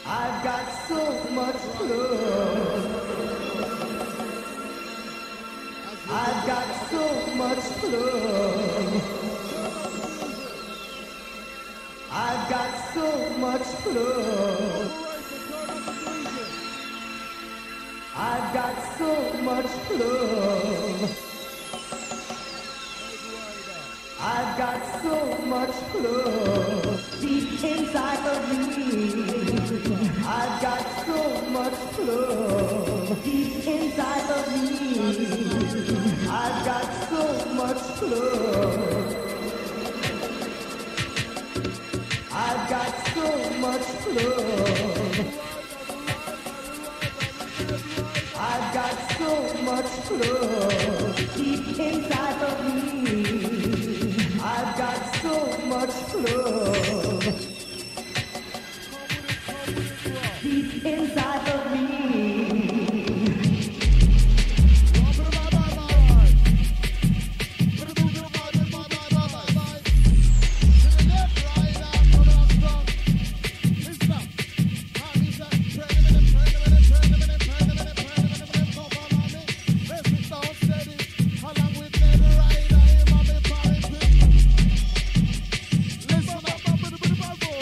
I've got so much love. I've got so much love. I've got so much love. I've got so much love. I've got so much love deep inside of me. I've got so much love deep inside of me. I've got so much love. I've got so much love. I've got so much love deep inside of me. I've got so much love deep inside of me. Listen up,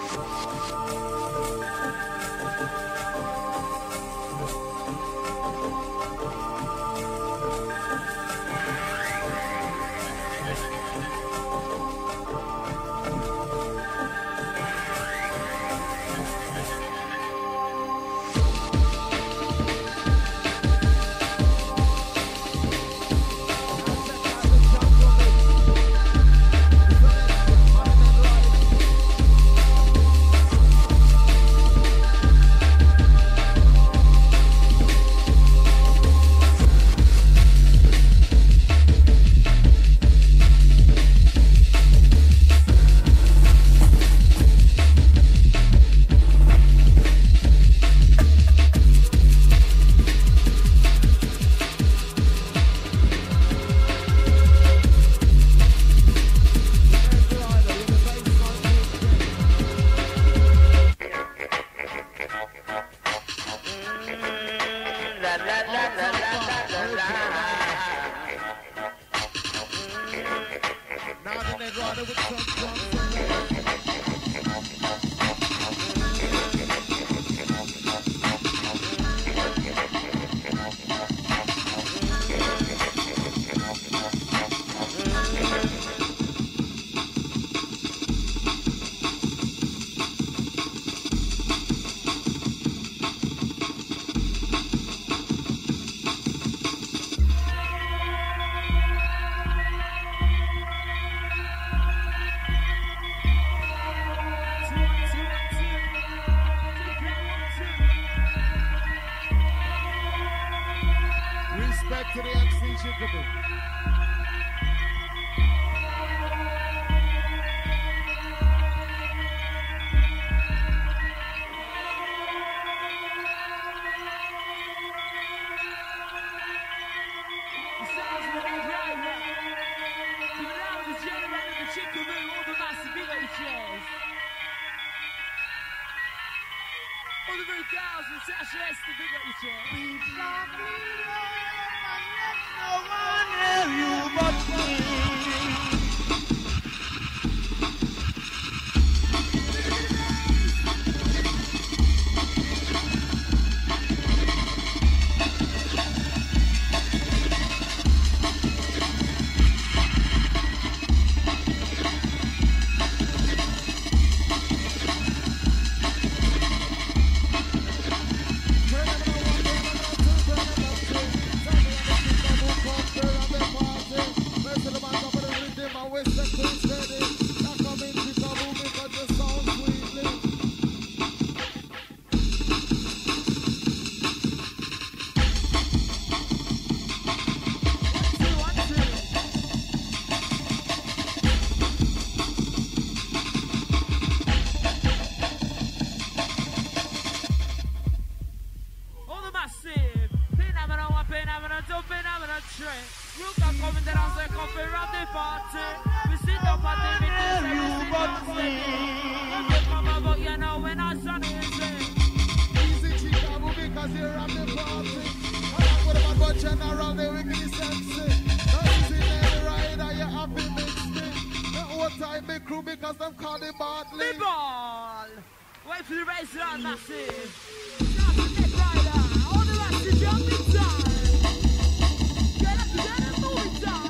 To the MC Chickaboo. The sounds of the Ned Ryder. To the loudest generator, the Chickaboo, all the massive video chairs. All the very thousands, Sasha Esther, big up your chair. No one else you but me. Because them call the Bartley. The ball! Wait for the race round, massive. Shout to Ned Ryder. All the massive jumping time. Get up together and move it down.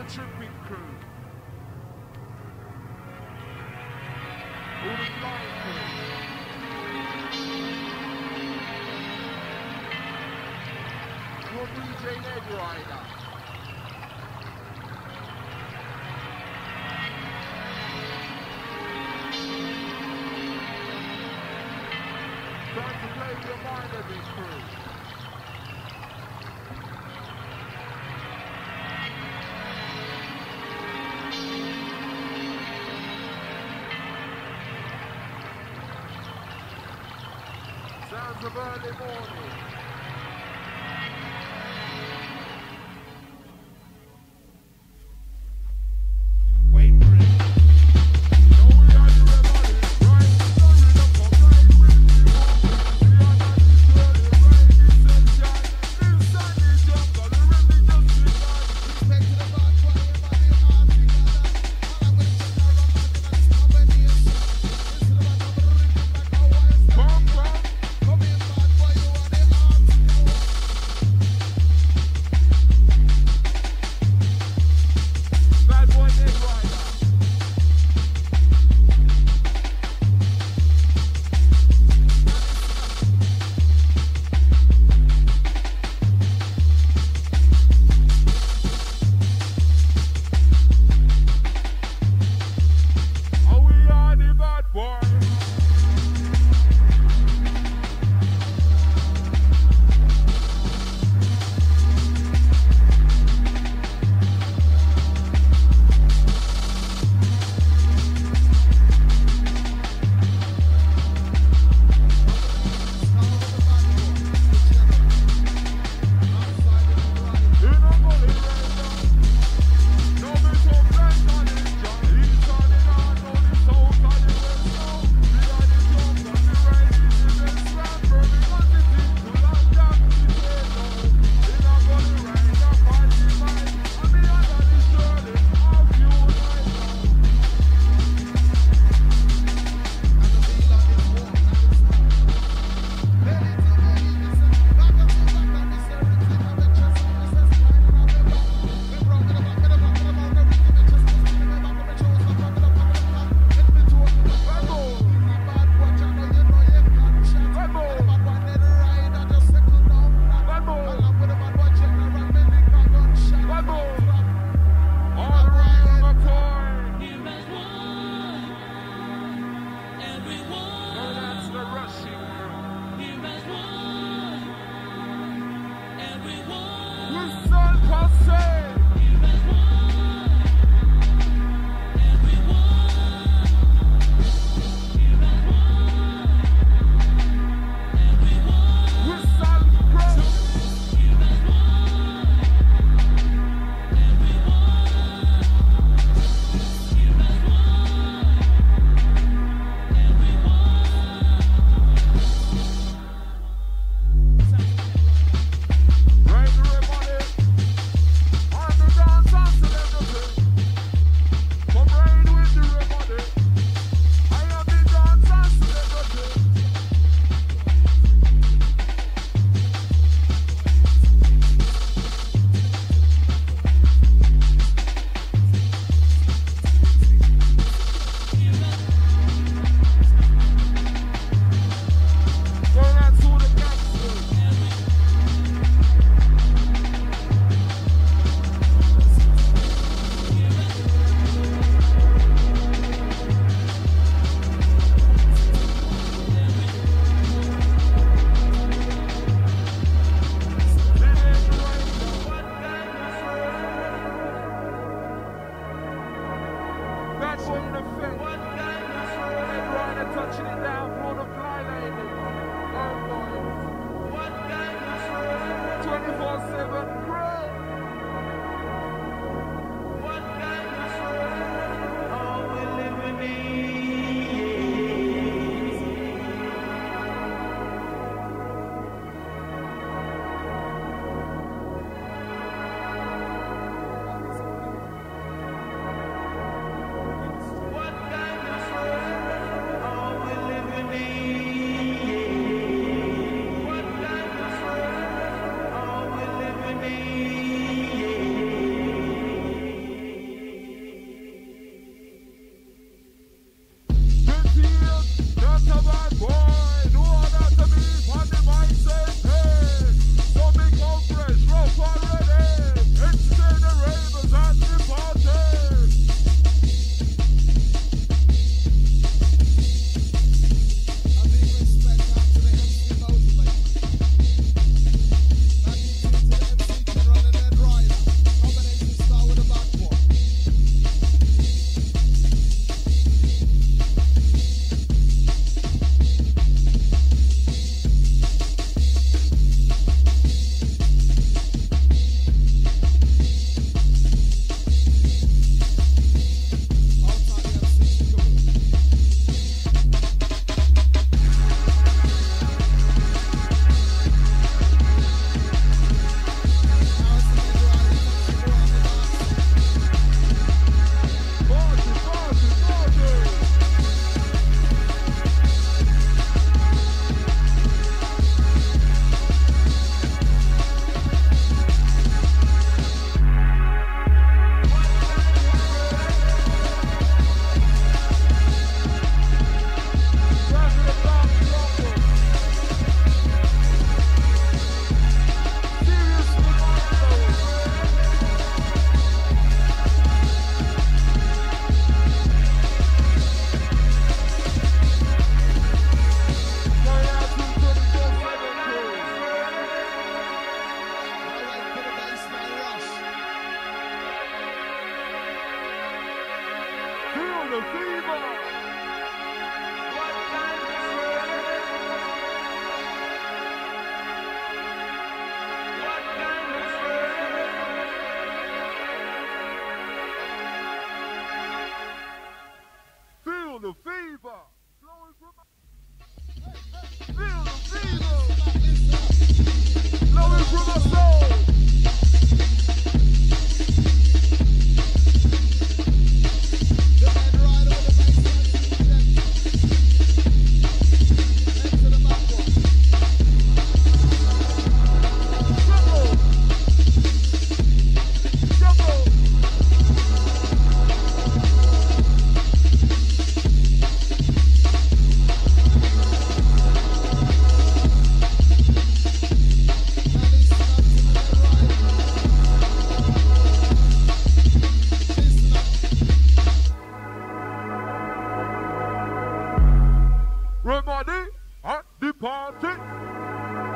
tripping crew? Who the flying crew? Who DJ Ned Ryder? Trying to play your mind of this crew. Sounds of early morning. Wait for it. No, we are the rebels, right? Sorry, the fuck, right with you. We are not the story, right? This sunshine, this sun is jungle, the river just begun. Respect to the bad boy, everybody asking that. All I'm gonna check out on my combination. Listen to my number, rhythm like a wise. Come, come. Come in, bad boy, you are the arms. Bad boy, Ned Ryder. Oh, we are the bad boy.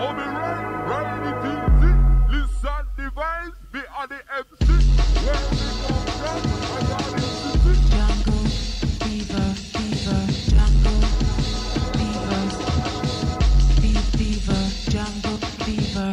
Oh, me ride it easy. Listen the vibes, be on the MC. Where we come from, I got it city. Jungle fever, fever, jungle fever, fever, jungle fever.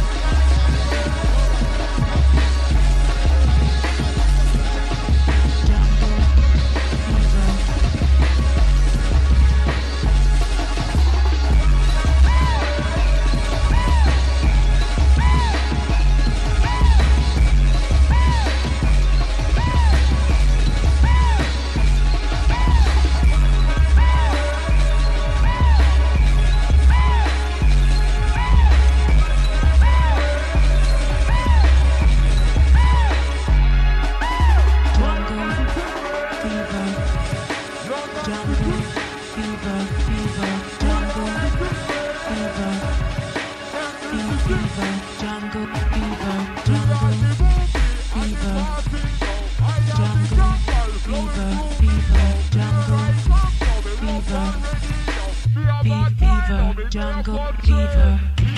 Jungle fever.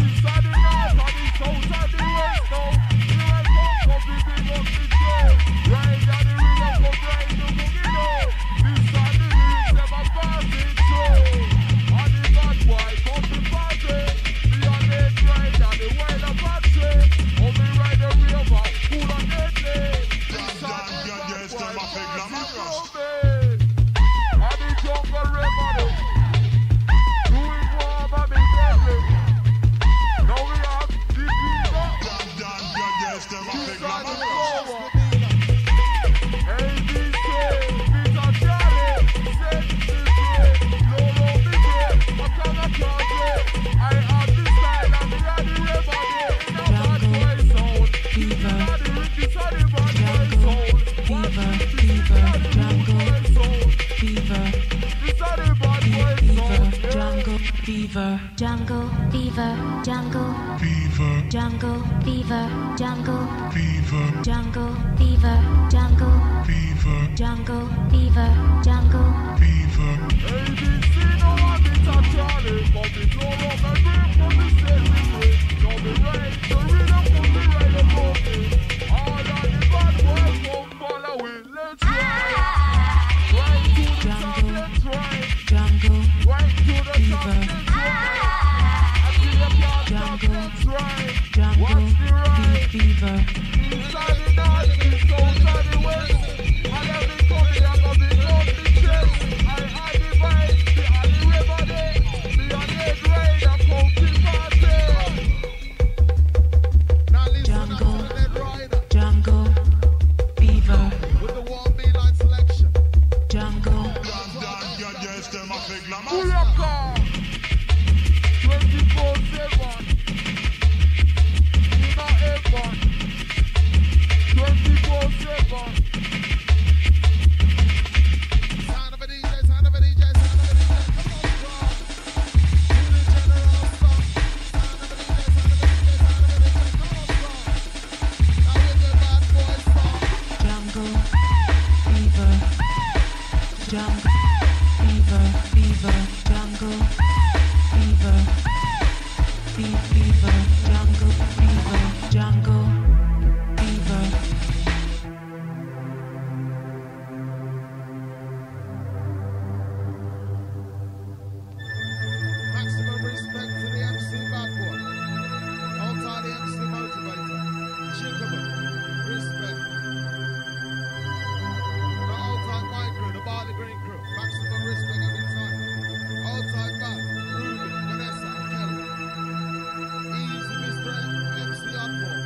Jungle fever, jungle fever, jungle fever, jungle fever, jungle fever, jungle fever, jungle fever, jungle fever. ABC no one is a Charlie, but the door of my brain from the steady way. No be right, the rhythm from the right above me. All of the bad boys won't follow we. Let's ride. Right to the top, let's ride. Jungle Right to the top, fever. let's ride. Jungle, jungle, fever. Inside the north, east, outside the west. I love the company, I love the love the chest. I the vibe, the river there. The Ned Ryder, counting party. Now listen Jungle, to Ned Ryder jungle, fever. with the warm beeline selection. Jungle, Booyaka! 24/7. Nina Ebon. 24/7. Sound of a DJ, sound of a DJ, sound of a DJ. Come on, strong. Do the general song. Sound of a DJ, sound of a DJ, sound of a DJ. Come on, strong. Now with the bad boy song. jungle, fever. Jungle, fever, fever. Jungle, fever. Fever, jungle, fever, jungle, fever. Maximum respect to the MC bad boy. Outside the MC motivator. Chickaboo. Respect. The outside my crew, the Barley Green crew. Maximum respect every time. Outside bad. Ruben, Vanessa, Kelly. Easy Mr. MC Oddball.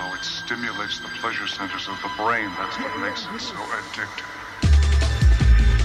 Stimulates the pleasure centers of the brain. That's what makes it so addictive.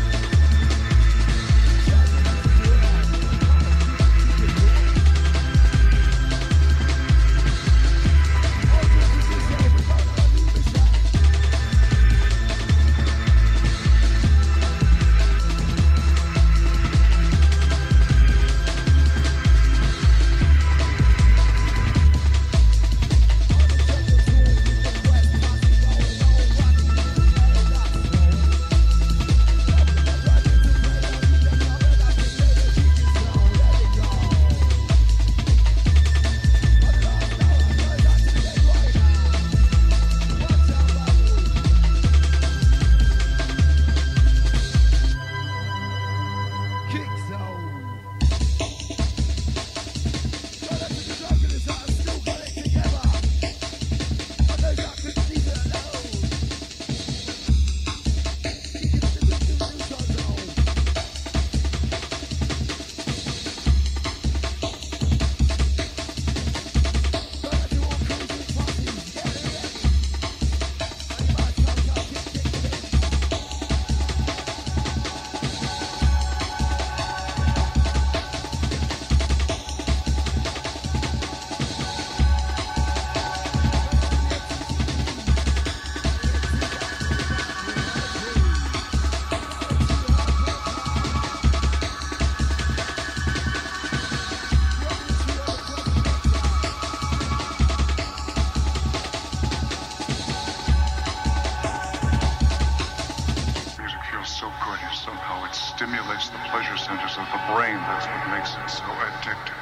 good is somehow it stimulates the pleasure centers of the brain. That's what makes it so addictive.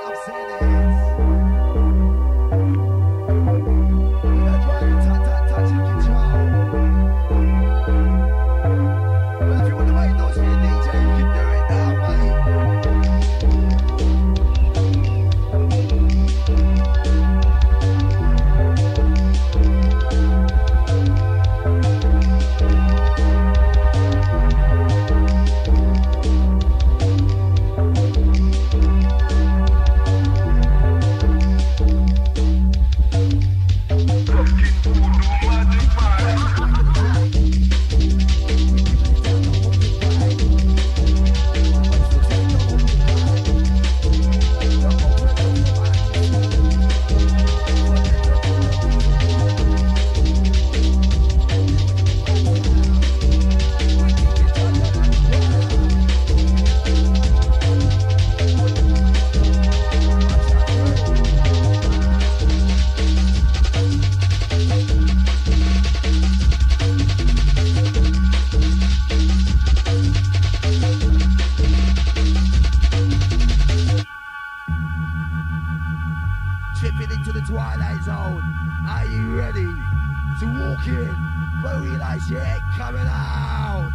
Touch to walk in, but realize you ain't coming out.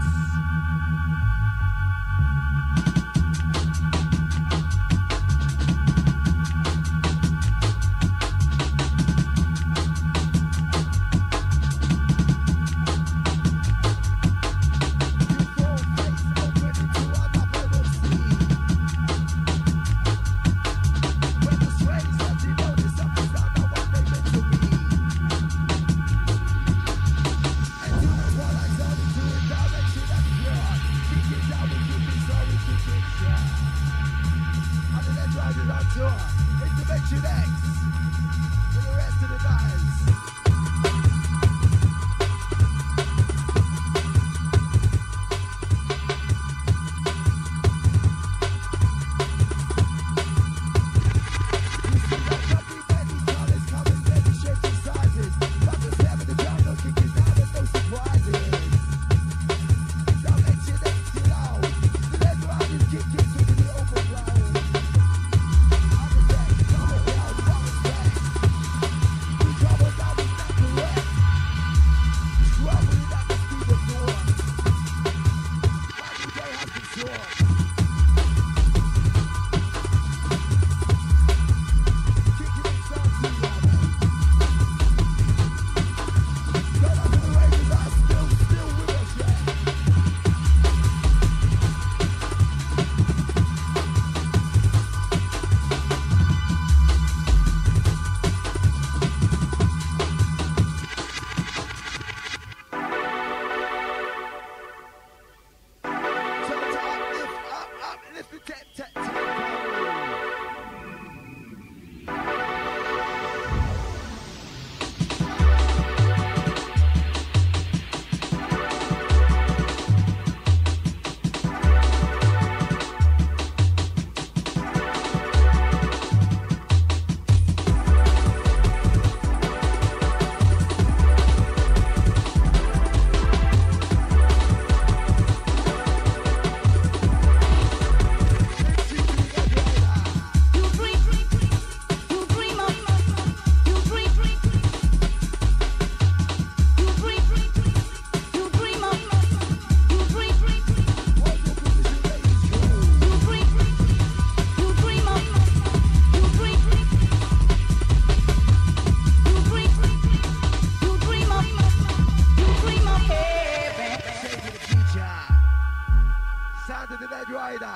Sound of the Ned Ryder.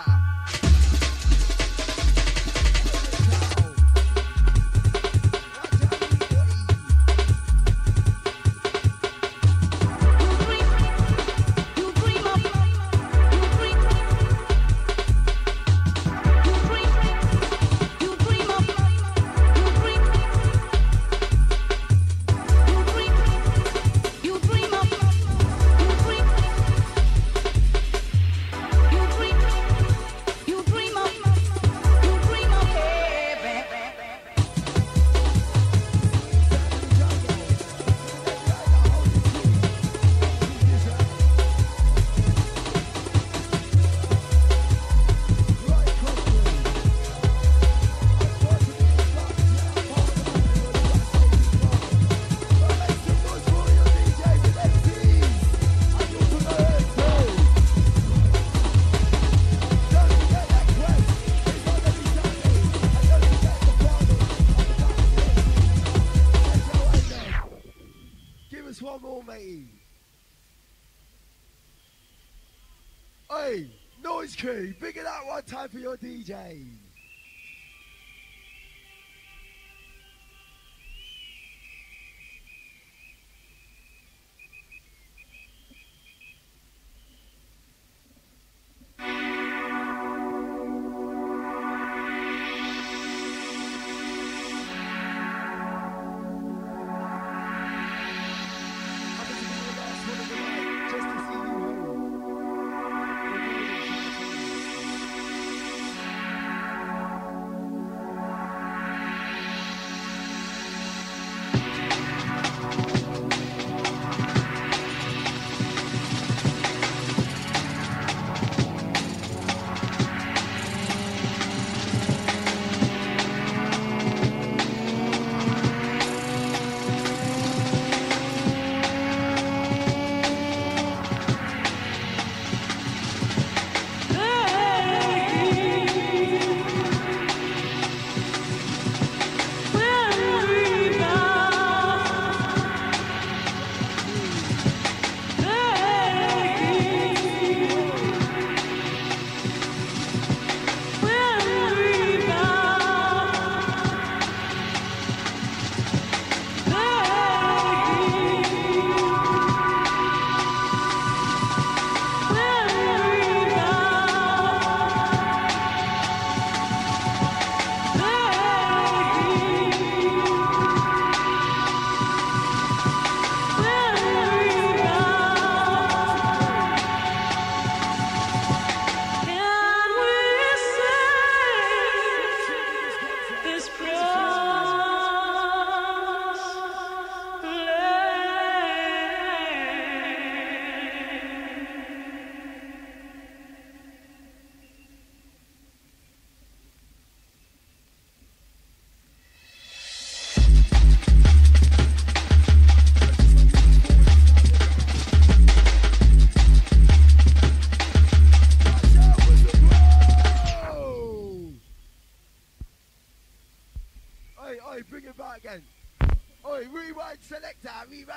One more, matey. Hey, Noise Crew, big it up one time for your DJ.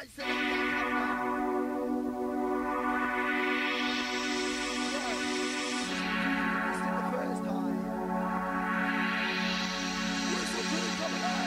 said it again, come on. Right. This is the first time. Whistle crew coming out,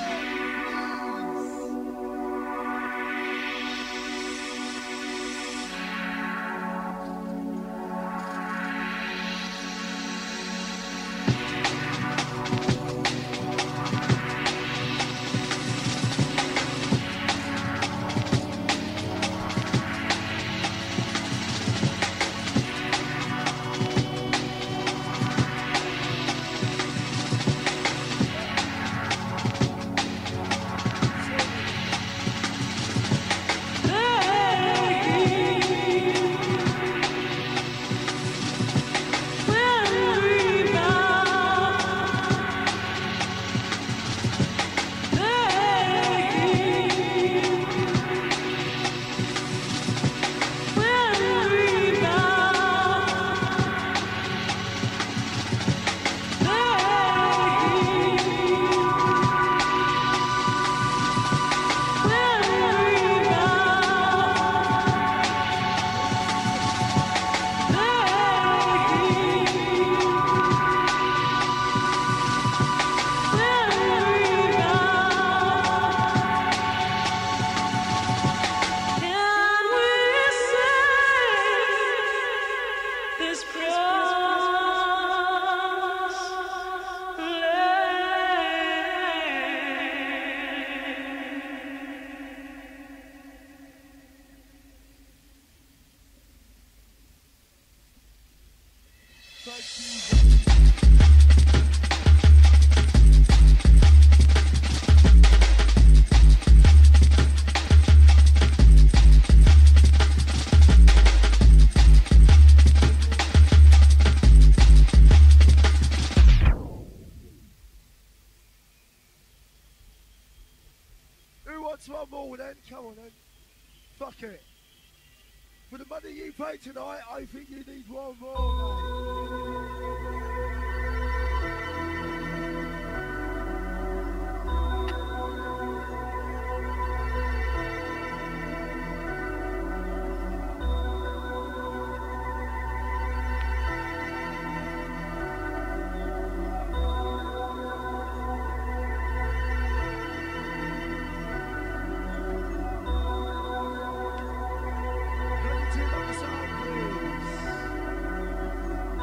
one more then, come on then. Fuck it. For the money you pay tonight, I think you need one more, mate.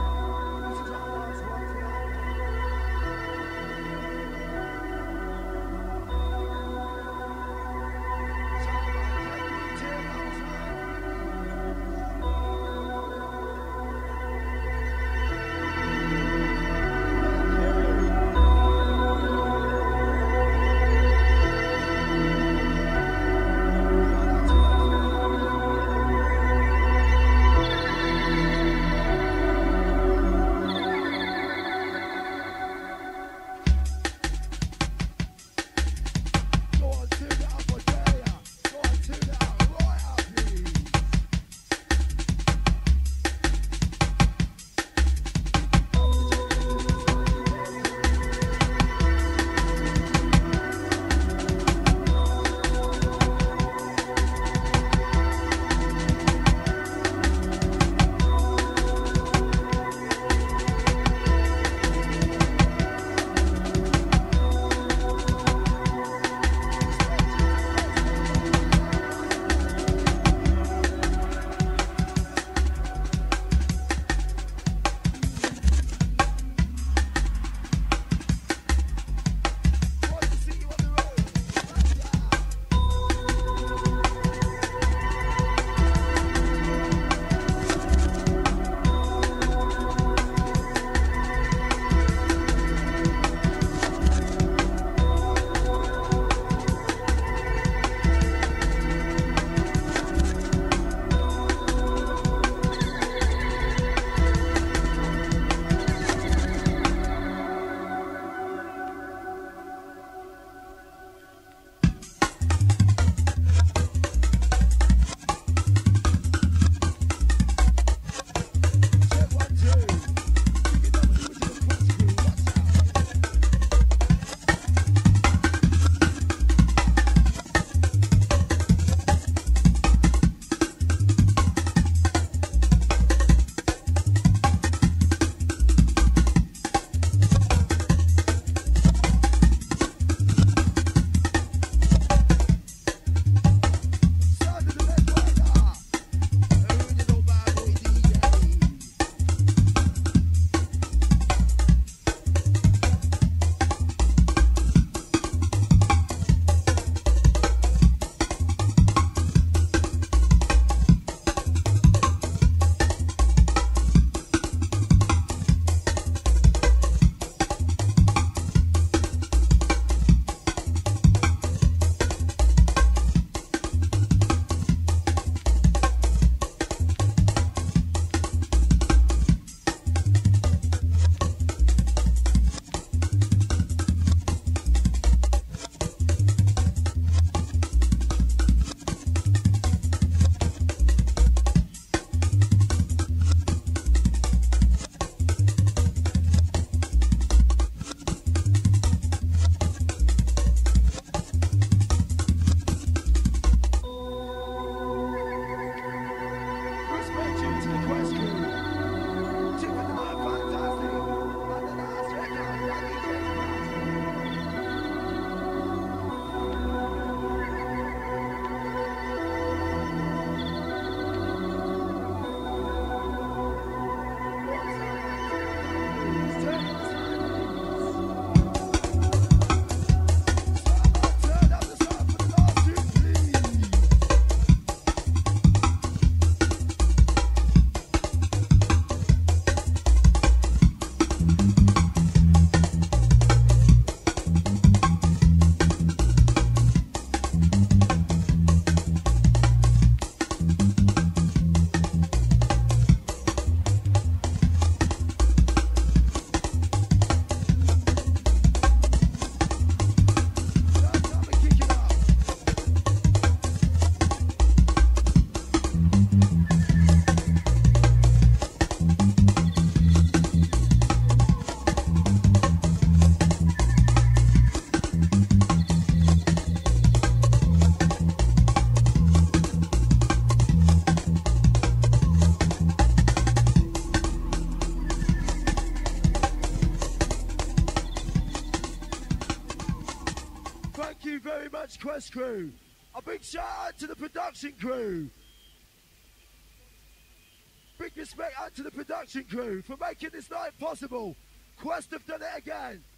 Thank you very much, Quest crew. A big shout out to the production crew. Big respect out to the production crew for making this night possible. Quest have done it again.